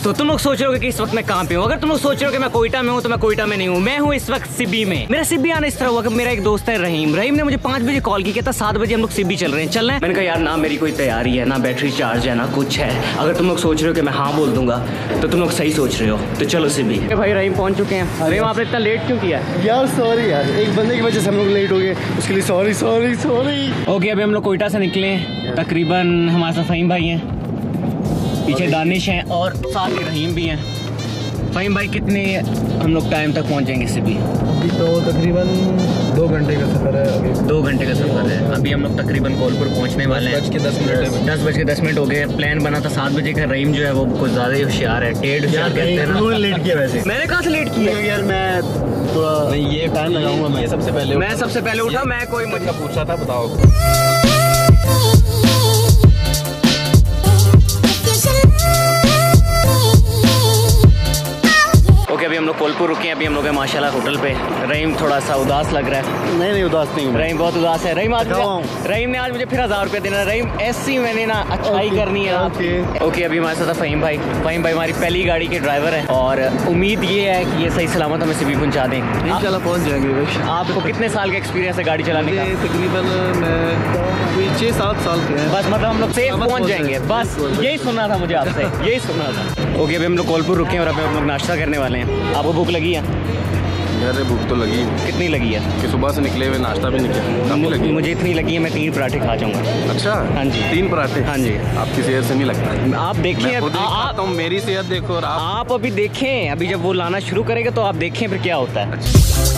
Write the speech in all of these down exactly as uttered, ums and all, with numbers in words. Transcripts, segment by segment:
दोस्तों, तुम लोग सोच रहे हो कि इस वक्त मैं कहाँ पे हूँ। अगर तुम लोग सोच रहे हो कि मैं कोयटा में हूँ तो मैं कोयटा में नहीं हूँ। मैं हूँ इस वक्त सिबी में। मेरा सिबी आना इस तरह हुआ कि मेरा एक दोस्त है रहीम। रहीम ने मुझे पाँच बजे कॉल की, कहता सात बजे हम लोग सिबी चल रहे हैं, चलना है। मैंने कहा यार ना मेरी कोई तैयारी है, ना बैटरी चार्ज है, ना कुछ है। अगर तुम लोग सोच रहे हो कि मैं हाँ बोल दूंगा तो तुम लोग सही सोच रहे हो, तो चलो सिबी। भाई रहीम पहुँच चुके हैं। रहीम आपने इतना लेट क्यों किया यार? सॉरी यार, एक बंदे की वजह से हम लोग लेट हो गए, उसके लिए सॉरी सॉरी सॉरी। ओके, अभी हम लोग कोयटा से निकले। तकरीबन हमारे साथ फहीम भाई हैं, पीछे दानिश हैं और साथ ही रहीम भी हैं। फहीम भाई कितने हम लोग टाइम तक पहुंचेंगे सिबी? अभी तो तकरीबन दो घंटे का सफ़र है। अभी दो घंटे का सफ़र है। अभी हम लोग तकरीबन कोलपुर पहुंचने वाले हैं। दस बज के दस मिनट दस बज के दस मिनट हो गए। प्लान बना था सात बजे का। रहीम जो है वो कुछ ज़्यादा ही होशियार है, टेढ़ होशियार कहते हैं ना। लेट किया वैसे। मैंने कहाँ से लेट किया यार? मैं थोड़ा नहीं, ये टाइम लगाऊंगा। मैं सबसे पहले मैं सबसे पहले उठा। मैं कोई मुझे पूछा था, बताओ। ओके, अभी हम लोग कोलपुर रुके हैं। अभी हम लोग हैं माशाल्लाह होटल पे। रहीम थोड़ा सा उदास लग रहा है। नहीं नहीं, उदास नहीं हूँ। रहीम बहुत उदास है। रहीम आज रहीम ने आज मुझे फिर हजार रुपया देना। रहीम ऐसी मैंने ना अच्छाई करनी है। ओके ओके, अभी हमारे साथ फहीम भाई। फहीम भाई हमारी पहली गाड़ी के ड्राइवर है और उम्मीद ये है कि ये सही सलामत हमें सिबी पहुँचा दें। इंशाल्लाह पहुँच जाएंगे भाई। आपको कितने साल का एक्सपीरियंस है गाड़ी चलाने का? तकरीबन मैं छः सात साल के हैं। बस मतलब हम लोग सेफ पहुँच जाएंगे, बस यही सुनना था मुझे आपसे, यही सुनना था। ओके, अभी हम लोग कोलपुर रुके हैं और अभी हम लोग नाश्ता करने वाले हैं। आपको भूख लगी है? यार भूख तो लगी। कितनी लगी है? कि सुबह से निकले हुए नाश्ता भी नहीं किया। काफी लगी। मुझे इतनी लगी है मैं तीन पराठे खा जाऊंगा। अच्छा, हाँ जी, तीन पराठे। हाँ जी। आपकी सेहत से नहीं लगता। आप देखिए, आप तो मेरी सेहत देखो और आप आप अभी देखें। अभी जब वो लाना शुरू करेगा तो आप देखें फिर क्या होता है।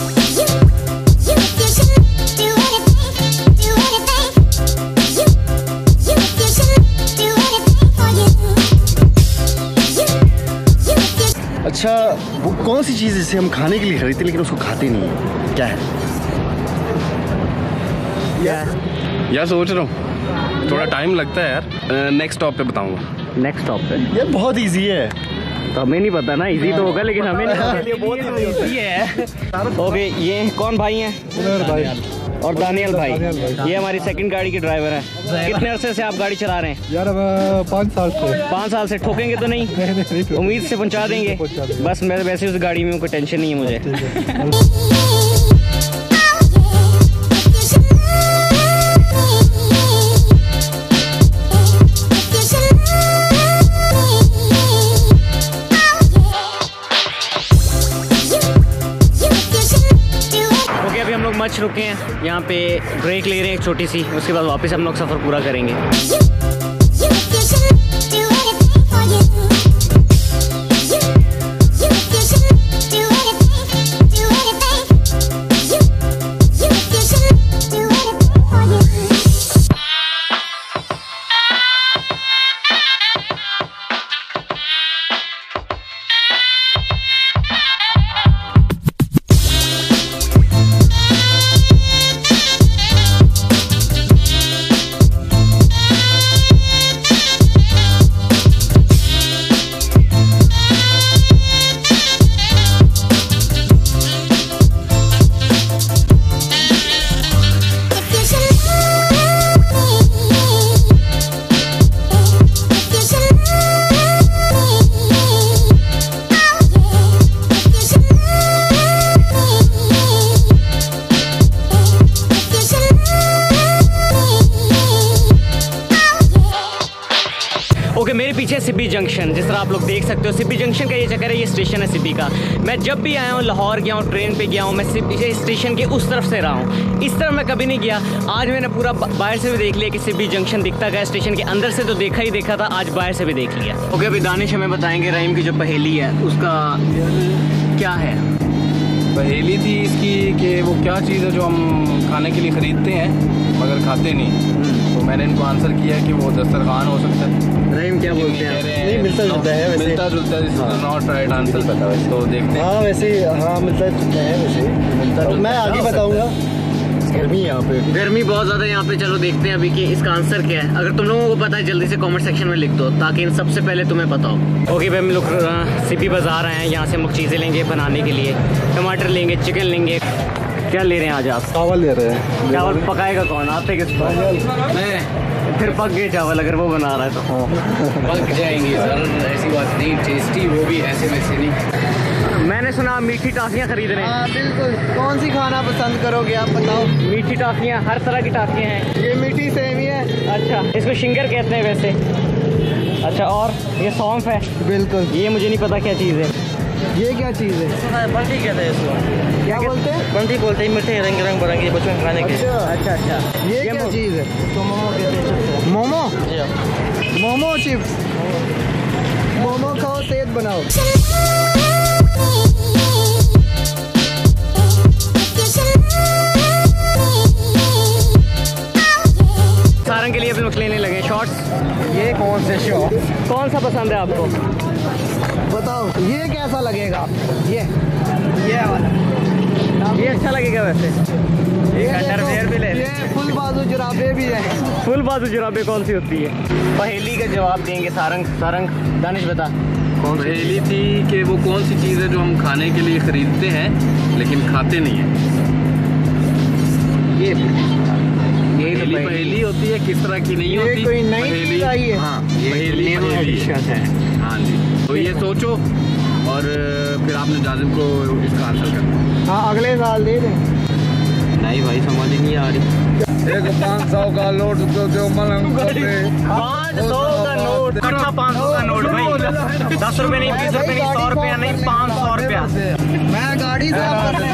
अच्छा, वो कौन सी चीज़ जिसे हम खाने के लिए खरीदते लेकिन उसको खाते नहीं है? क्या है? यार यार सोच रहा हूँ, थोड़ा टाइम लगता है यार। नेक्स्ट स्टॉप पे बताऊंगा। नेक्स्ट स्टॉप पे? यार बहुत इजी है। तो हमें नहीं पता ना, इजी तो होगा लेकिन हमें नहीं बहुत इजी है। ओके, ये कौन भाई हैं? भाई और दानियल भाई। ये हमारी सेकंड गाड़ी के ड्राइवर हैं। कितने अरसे से आप गाड़ी चला रहे हैं? यार पाँच साल से। पाँच साल से। ठोकेंगे तो नहीं? उम्मीद से पहुंचा देंगे। बस मैं वैसे उस गाड़ी में कोई टेंशन नहीं है मुझे। मच रुके हैं यहाँ पे, ब्रेक ले रहे हैं एक छोटी सी, उसके बाद वापस हम लोग सफ़र पूरा करेंगे। पीछे सिबी जंक्शन, जिस तरह आप लोग देख सकते हो, सिबी जंक्शन का ये चक्कर है, ये स्टेशन है सिबी का। मैं जब भी आया हूँ, लाहौर गया हूँ, ट्रेन पे गया हूँ, मैं सिबी स्टेशन के उस तरफ से रहा हूँ, इस तरफ मैं कभी नहीं गया। आज मैंने पूरा बाहर से भी देख लिया कि सिबी जंक्शन दिखता गया, स्टेशन के अंदर से तो देखा ही देखा था, आज बाहर से भी देख लिया। ओके, अभी दानिश हमें बताएंगे रहीम की जो पहेली है उसका क्या है। पहेली थी इसकी कि वो क्या चीज़ है जो हम खाने के लिए ख़रीदते हैं मगर खाते नहीं। तो मैंने इनको आंसर किया कि वो दस्तरखान हो सकता है। रहीम क्या बोलते हैं? नहीं, मिलता जुलता है वैसे। मिलता जुलता है, नॉट राइट आंसर पता वैसे। तो देखते हैं। हाँ वैसे, हाँ मिलता जुलता है वैसे, मिलता जुलता। मैं आगे बताऊँगा। गर्मी यहाँ पे, गर्मी बहुत ज़्यादा यहाँ पे। चलो देखते हैं अभी कि इसका आंसर क्या है। अगर तुम लोगों को पता है जल्दी से कमेंट सेक्शन में लिख दो ताकि इन सबसे पहले तुम्हें पता हो। ओके भाई, हम लोग सिबी बाज़ार आए हैं, यहाँ से हम लोग चीज़ें लेंगे बनाने के लिए। टमाटर लेंगे, चिकन लेंगे, क्या ले रहे हैं आज आप? चावल ले रहे हैं। चावल पकाएगा कौन? आते किस पर? मैं फिर पक गए चावल अगर वो बना रहा है तो। पक जाएंगे सर, ऐसी बात नहीं, टेस्टी वो भी ऐसे वैसे नहीं। मैंने सुना मीठी टाफियाँ खरीद रहे हैं। हाँ बिल्कुल। कौन सी खाना पसंद करोगे आप बताओ? मीठी टाफियाँ, हर तरह की टाफियाँ हैं। ये मीठी सेवी है। अच्छा, इसको शिंगर कहते हैं वैसे। अच्छा, और ये सौंफ है। बिल्कुल। ये मुझे नहीं पता क्या चीज़ है। ये क्या चीज़ है? बंटी कहते हैं इसको। क्या बोलते हैं? बंटी बोलते हैं, मीठे रंग रंग बिरंगे बच्चों के खाने के। अच्छा अच्छा अच्छा, ये क्या चीज़ है? तो मोमो कहते हैं। मोमो। मोमो चिप्स। मोमो खाओ, सेहत बनाओ। सारंग के लिए भी लोग लेने लगे शॉर्ट्स। ये कौन से शॉर्ट? कौन सा पसंद है आपको? बताओ ये कैसा लगेगा? ये ये वाला ये अच्छा लगेगा वैसे। ये अंडरवियर भी ले। ये फुल बाजू जुराबे भी है। फुल बाजू जुराबे कौन सी होती है? पहेली का जवाब देंगे सारंग। सारंग, दानिश बता। कौन पहेली थी कि वो कौन सी चीज़ है जो हम खाने के लिए खरीदते हैं लेकिन खाते नहीं हैं? ये यही तो पहेली पहेली होती है, किस तरह की नहीं ये होती। कोई नई पहेली चीज़ आई है। हाँ, ये पहेली पहेली है। है। हाँ जी, तो ये सोचो और फिर आपने जाजिब को इसका आंसर करना। हाँ अगले साल दे दें। नहीं भाई, समझ ही नहीं आ रही। एक पाँच सौ का नोट तो जो मलंग पाँच सौ का नोट, कट्ठा पाँच सौ का नोट भाई। दस रुपए नहीं, बीस रुपए नहीं, सौ रुपया नहीं, पाँच सौ रुपया। मैं गाड़ी से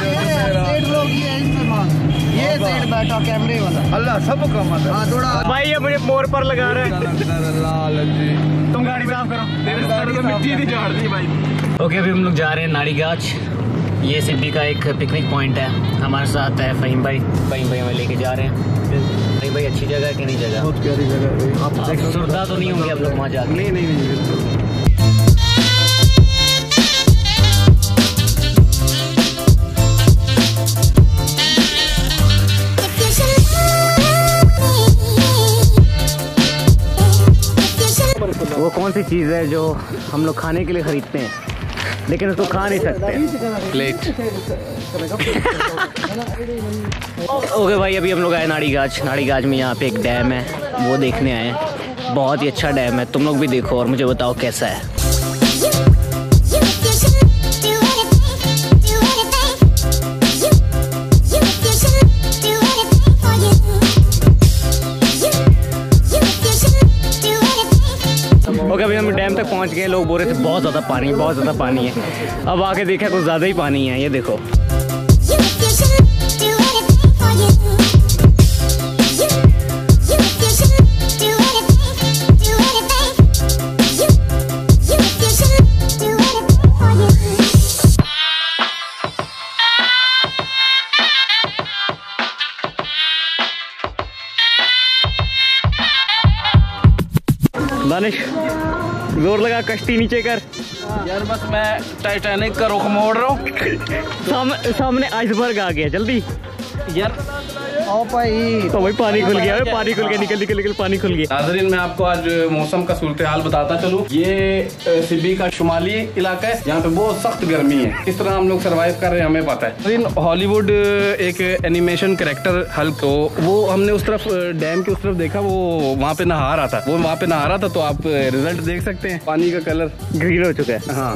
ये सेट बैठा कैमरे वाला। अल्लाह सब का मत। हाँ थोड़ा भाई ये मुझे मोर पर लगा रहे हैं। लाल जी तुम गाड़ी साफ करो। तेरे सर में मिट्टी नहीं झाड़ती भाई। ओके, अभी हम लोग जा रहे हैं नारी गाछ। ये सिब्बी का एक पिकनिक पॉइंट है। हमारे साथ है फहीम भाई। फहीम भाई हमें लेके जा रहे हैं। नहीं भाई, अच्छी जगह है कि नहीं जगह? बहुत प्यारी जगह है। आप सुरदा तो नहीं होंगे आप लोग वहाँ जाके? नहीं नहीं नहीं बिल्कुल। वो कौन सी चीज़ है जो हम लोग खाने के लिए खरीदते हैं लेकिन उसको खा नहीं सकते? प्लेट। ओके भाई, अभी हम लोग आए नाड़ी गाछ। नाड़ी गाछ में यहाँ पे एक डैम है, वो देखने आए हैं। बहुत ही अच्छा डैम है, तुम लोग भी देखो और मुझे बताओ कैसा है। ओके, अभी हम डैम तक पहुँच गए। लोग बोल रहे थे बहुत ज़्यादा पानी, बहुत ज़्यादा पानी है। अब आके देखा कुछ ज़्यादा ही पानी है। ये देखो, दानिश जोर लगा, कश्ती नीचे कर। यार बस मैं टाइटैनिक का रुख मोड़ रहा हूँ। साम, सामने आइसबर्ग आ गया, जल्दी यार ओ भाई तो भाई पानी खुल गया, पानी खुल गया, निकल निकल निकल पानी खुल गया। नाज़रीन, मैं आपको आज मौसम का सूरत हाल बताता चलूं। ये सिबी का शुमाली इलाका है, यहाँ पे बहुत सख्त गर्मी है। किस तरह हम लोग सर्वाइव कर रहे हैं हमें पता है। लेकिन हॉलीवुड एक एनिमेशन कैरेक्टर हल्क, तो वो हमने उस तरफ डैम के उस तरफ देखा, वो वहाँ पे नहा रहा था। वो वहाँ पे नहा रहा था, तो आप रिजल्ट देख सकते हैं, पानी का कलर ग्रीन हो चुका है। हाँ,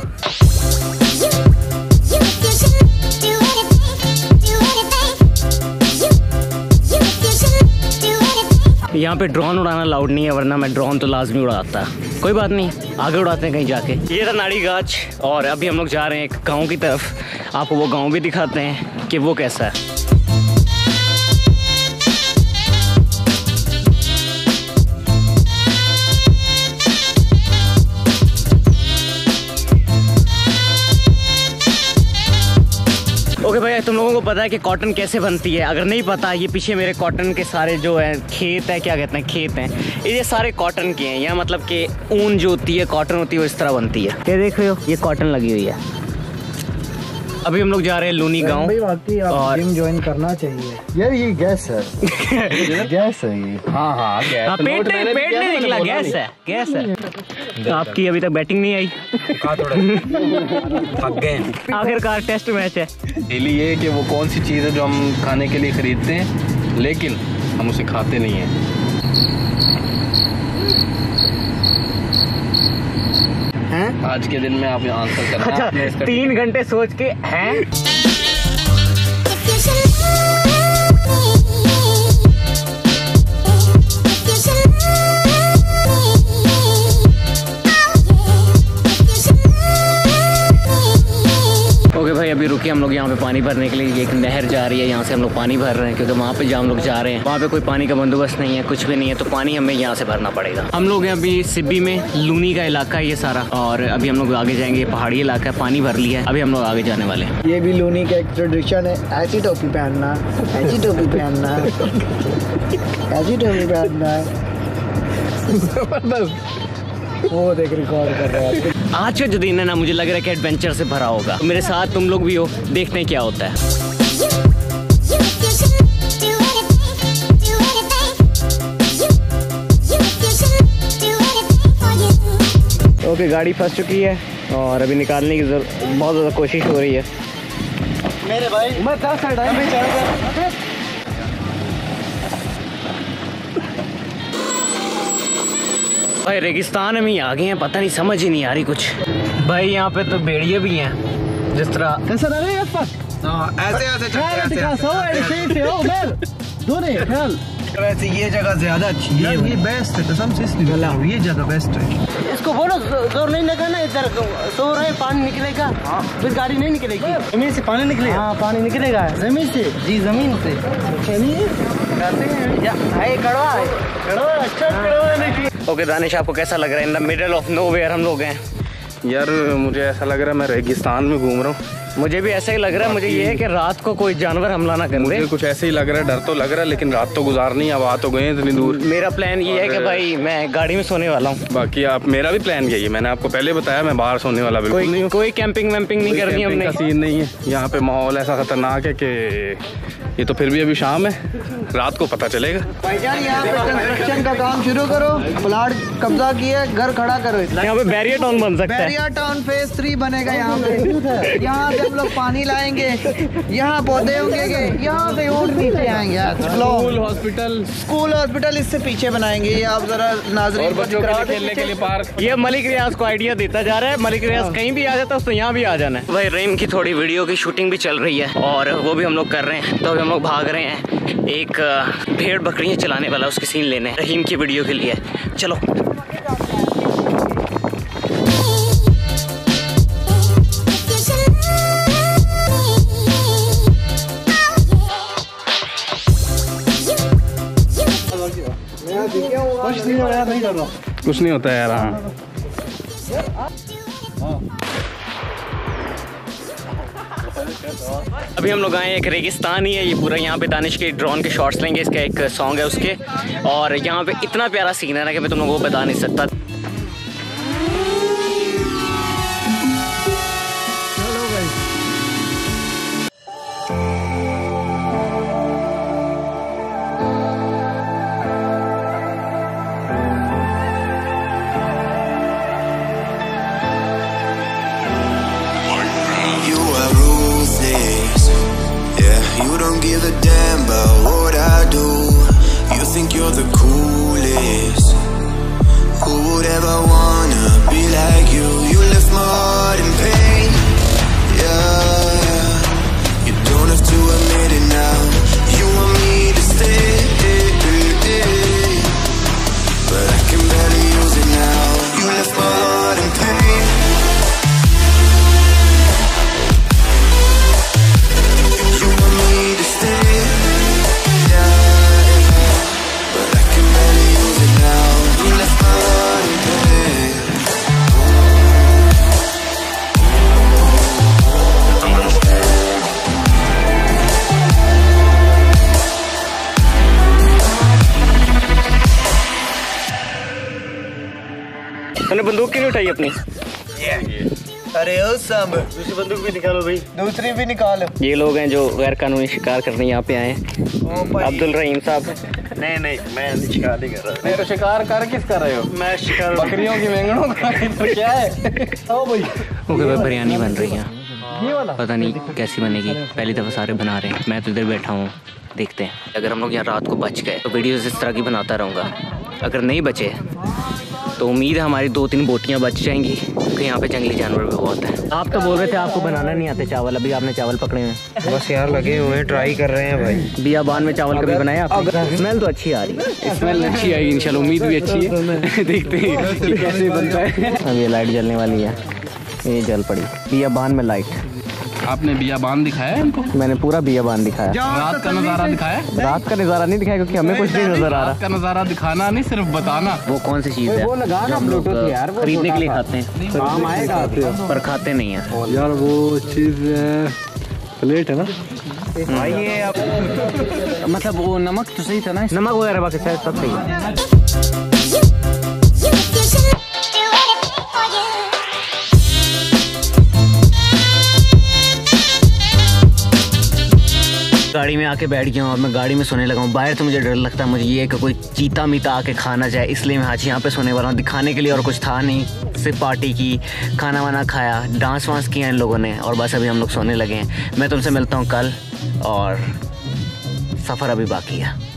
यहाँ पे ड्रोन उड़ाना लाउड नहीं है, वरना मैं ड्रोन तो लाजमी उड़ाता। कोई बात नहीं, आगे उड़ाते हैं कहीं जाके। ये था नाड़ी गाछ और अभी हम लोग जा रहे हैं एक गांव की तरफ। आपको वो गांव भी दिखाते हैं कि वो कैसा है। ओके भाई, तुम लोगों को पता है कि कॉटन कैसे बनती है? अगर नहीं पता, ये पीछे मेरे कॉटन के सारे जो है खेत है, क्या कहते हैं, खेत हैं, ये सारे कॉटन के हैं। यहाँ मतलब कि ऊन जो होती है, कॉटन होती है, वो इस तरह बनती है। ये देख रहे हो, ये कॉटन लगी हुई है। अभी हम लोग जा रहे हैं लूनी गांव। भाई वाकई आप जिम ज्वाइन करना चाहिए यार। ये गैस है गैस है ये। हाँ हाँ गैस। हाँ, पेट नहीं पेट नहीं निकला, गैस है गैस है। आपकी अभी तक बैटिंग नहीं आई। आखिरकार टेस्ट मैच है। डेली ये कि वो कौन सी चीज़ है जो हम खाने के लिए खरीदते हैं लेकिन हम उसे खाते नहीं हैं। हैं? आज के दिन में आप आंसर करना। अच्छा, तीन घंटे सोच के हैं। ओके भाई, अभी रुके हम लोग यहाँ पे पानी भरने के लिए। एक नहर जा रही है, यहाँ से हम लोग पानी भर रहे हैं क्योंकि वहाँ पे जहाँ हम लोग जा रहे हैं वहाँ पे कोई पानी का बंदोबस्त नहीं है, कुछ भी नहीं है, तो पानी हमें यहाँ से भरना पड़ेगा। हम लोग हैं अभी सिबी में, लूनी का इलाका है ये सारा, और अभी हम लोग आगे जाएंगे। पहाड़ी इलाका है, पानी भर लिया है, अभी हम लोग आगे जाने वाले हैं। ये भी लूनी का एक ट्रेडिशन है, ऐसी टोपी पहनना, ऐसी टोपी पहनना, ऐसी टोपी पहनना। वो देख रिकॉर्ड कर रहा है। आज का जो दिन है ना, मुझे लग रहा है कि एडवेंचर से भरा होगा। तो मेरे साथ तुम लोग भी हो, देखते हैं क्या होता है। ओके, गाड़ी फंस चुकी है और अभी निकालने की बहुत ज़्यादा कोशिश हो रही है। मेरे भाई मैं दस साइड है, मैं चढ़ भाई रेगिस्तान में ही आ गए हैं, पता नहीं समझ ही नहीं आ रही कुछ। भाई यहाँ पे तो भेड़िए भी हैं, जिस तरह कैसा रहा है ऐसे ऐसे वैसे ये जगह ज्यादा अच्छी है, ये बेस्ट है कसम से, इसलिए ये जगह बेस्ट है। इसको बोलो जोर नहीं लगा ना, इधर सो रहे पानी निकलेगा, फिर गाड़ी नहीं निकलेगी। जमीन से पानी निकलेगा? हाँ पानी निकलेगा जमीन से? जी जमीन से। कड़वा है, कड़वा, अच्छा कड़वा नहीं। ओके दानिश, आपको कैसा लग रहा है? In the middle of nowhere हम लोग हैं। यार मुझे ऐसा लग रहा है मैं रेगिस्तान में घूम रहा हूँ। मुझे भी ऐसा ही लग रहा है। मुझे ये है कि रात को कोई जानवर हमला ना कर दे। कुछ ऐसे ही लग रहा है, डर तो लग रहा है, लेकिन रात तो गुजारनी है। अब आ तो गए इतनी दूर। मेरा प्लान ये है कि भाई मैं गाड़ी में सोने वाला हूँ। बाकी आप, मेरा भी प्लान यही है, मैंने आपको पहले बताया मैं बाहर सोने वाला बिल्कुल कोई, नहीं। कोई कैंपिंग वैम्पिंग नहीं करनी हमने। सीन नहीं है यहाँ पे, माहौल ऐसा खतरनाक है कि ये तो फिर भी अभी शाम है, रात को पता चलेगा। भाईजान यहाँ पे कंस्ट्रक्शन का काम शुरू करो, प्लाट कब्जा किए, घर खड़ा करो। यहाँ पे बैरियर टाउन बन सकता है। बैरियर टाउन फेज थ्री बनेगा यहाँ पे। यहाँ पे हम लोग पानी लाएंगे, यहाँ पौधे होंगे, यहाँ पे ऊँट नीचे आएंगे। स्कूल हॉस्पिटल स्कूल हॉस्पिटल इससे पीछे बनाएंगे। ये आप जरा नाज़रीन को बच्चों के लिए खेलने के लिए पार्क। ये मलिक रियाज को आइडिया देता जा रहा है। मलिक रियाज कहीं भी आ जाता है तो यहाँ भी आ जाना है। भाई रेम की थोड़ी वीडियो की शूटिंग भी चल रही है और वो भी हम लोग कर रहे हैं, तो अभी हम लोग भाग रहे हैं एक भेड़ बकरियां चलाने वाला, उसके सीन लेने रहीम की वीडियो के लिए। चलो कुछ नहीं हो रहा, नहीं कर रहा, कुछ नहीं होता यार। हाँ अभी हम लोग आए एक रेगिस्तान ही है ये पूरा। यहाँ पे दानिश के ड्रोन के शॉट्स लेंगे, इसका एक सॉन्ग है उसके, और यहाँ पे इतना प्यारा सीन है ना कि मैं तुम लोगों को बता नहीं सकता। You don't give a damn about what I do. You think you're the coolest. Who would ever wanna be like you? You left my heart in pain. Yeah, yeah. You don't have to admit it now. You want me to stay, but I can barely use it now. You left my heart in pain. तूने बंदूक क्यों नहीं उठाई अपनी? अरे ओ सब दूसरी बंदूक भी निकालो भाई। दूसरी भी निकाल। ये लोग हैं जो गैर कानूनी शिकार करने यहाँ पे आए हैं। अब्दुल रहीम साहब। नहीं नहीं मैं शिकार नहीं कर रहा। मेरे शिकार कर किस कर रहे हो? मैं शिकार बकरियों की मेंगड़ों का क्या है? ओ भाई ओके भाई बिरयानी बन रही है, ये वाला पता नहीं कैसी बनेगी, पहली दफ़ा सारे बना रहे हैं। मैं तो इधर बैठा हूँ, देखते हैं। अगर हम लोग यहाँ रात को बच गए तो वीडियोस इस तरह की बनाता रहूँगा। अगर नहीं बचे तो उम्मीद है हमारी दो तीन बोटियाँ बच जाएंगी, क्योंकि यहाँ पे जंगली जानवर भी बहुत है। आप तो बोल रहे थे आपको बनाना नहीं आते चावल, अभी आपने चावल पकड़े हैं। बस यार लगे हुए हैं, ट्राई कर रहे हैं भाई। बियाबान में चावल कभी बनाया आपने? स्मेल तो अच्छी आ रही है। स्मेल अच्छी आएगी इंशाल्लाह, उम्मीद भी अच्छी है। देखते हैं कि कैसे बनता है। अब ये लाइट जलने वाली है, ये जल पड़ी। बियाबान में लाइट। आपने बियाबान दिखाया है इनको? मैंने पूरा बियाबान दिखाया। रात का नजारा दिखाया? रात का नज़ारा नहीं दिखाया क्योंकि हमें कुछ नहीं नजर आ रात का नजारा दिखाना नहीं, सिर्फ बताना। वो कौन सी चीज़ है वो लगा ना ब्लूटूथ यार, खरीदने के लिए खाते हैं, काम आएगा पर खाते नहीं है यार। वो चीज़ प्लेट है ना भाई, ये अब मतलब वो नमक तो सही था ना, नमक वगैरह बाकी सब सही है। गाड़ी में आके बैठ गया हूँ और मैं गाड़ी में सोने लगा हूँ। बाहर तो मुझे डर लगता है, मुझे ये कि कोई चीता मीता आके खाना जाए, इसलिए मैं आज यहाँ पे सोने वाला हूँ। दिखाने के लिए और कुछ था नहीं, सिर्फ पार्टी की, खाना वाना खाया, डांस वांस किया इन लोगों ने, और बस अभी हम लोग सोने लगे हैं। मैं तुमसे मिलता हूँ कल, और सफ़र अभी बाकी है।